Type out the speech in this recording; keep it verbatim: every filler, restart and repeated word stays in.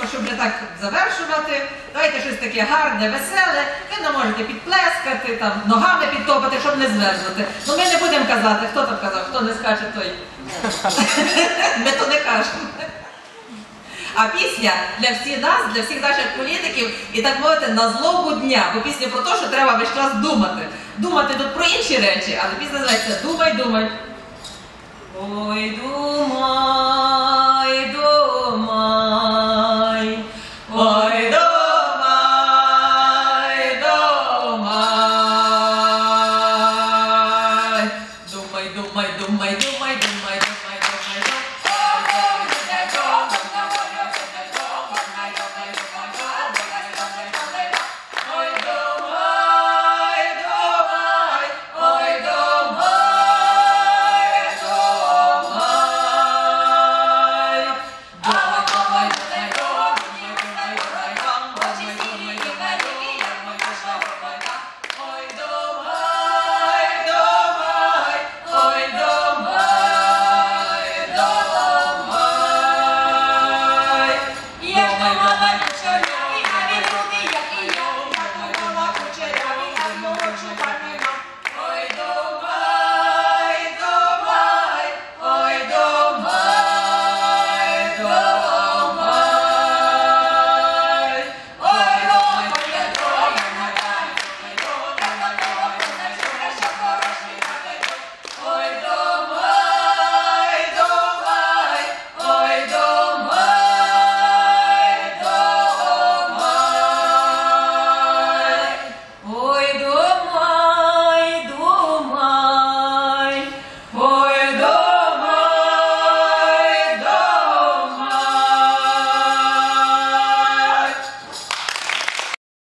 щоб вже так завершувати, давайте щось таке гарне, веселе. Ви не можете підплескати, там, ногами підтопати, щоб не зверзнути. Ну ми не будемо казати, хто там казав, хто не скаче, той. Ми то не кажемо. А пісня для всіх нас, для всіх наших політиків, і так мовити, на злобу дня. Бо пісня про те, що треба весь час думати. Думати тут про інші речі, але пісня називається «Думай, думай». Ой, думай, думай, ой, думай, думай. Думай, думай, думай, думай, думай, думай, думай. Думай, думай, думай.